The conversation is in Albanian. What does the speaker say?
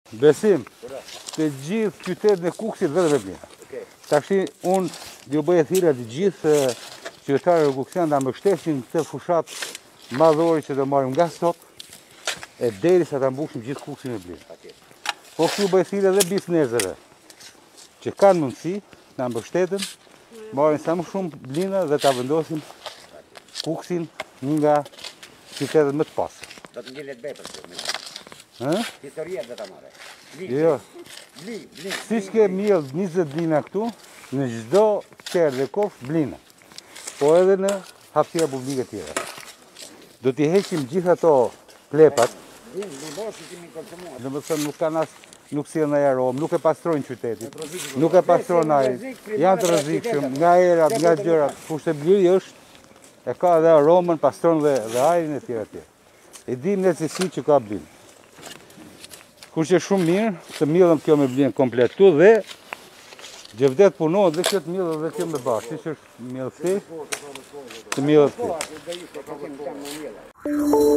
Besim, të gjithë qytetin e Kukësit vetëm e blina. Tashi unë ju bëj thirrje të gjithë qytetarët e Kukësit ta mbështesin këtë fushat madhore që do marrim nga sot e derisa ta mbushim gjithë Kukësin me blinë. Po këtu bëj thirrje edhe bizneseve që kanë mundësi ta mbështeten, marrin sa më shumë blina dhe ta vendosin Kukësin një nga qytetet më të pasura. Do të ngjelet vepër këtu. Historia do ta marrë. Jo. Siç ke mjell 20 blina këtu, në çdo qerë dhe kofsh blina. Po edhe në hapësira publike tjera. Do t'i heqim gjithë ato plepat. Domethënë nuk sillen në arom, nuk e pastrojnë qytetin, nuk e pastrojnë ajrin. Janë të rrezikshëm nga erat, nga gjërat. Kushte bliri është e ka edhe aromën, pastron dhe ajrin e tjera tjera. E dim ne se si që ka blinë. Kurse shumë mirë të mjellëm kjo me blinë komplet këtu dhe Gjevdet punohet dhe këtë mjellë dhe kjo me bashkë. Si që është mjellë këti, të mjellë këti.